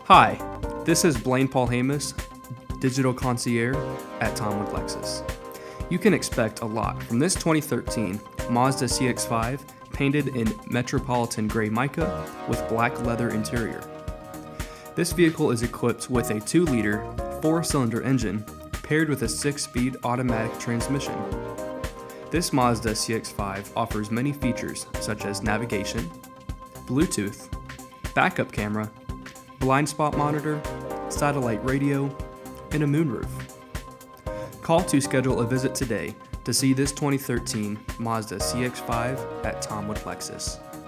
Hi, this is Blaine Paul Hamus, Digital Concierge at Tomwood Lexus. You can expect a lot from this 2013 Mazda CX-5 painted in Metropolitan Gray Mica with black leather interior. This vehicle is equipped with a 2-liter, 4-cylinder engine paired with a 6-speed automatic transmission. This Mazda CX-5 offers many features such as navigation, Bluetooth, backup camera, blind spot monitor, satellite radio, and a moonroof. Call to schedule a visit today to see this 2013 Mazda CX-5 at Tomwood Lexus.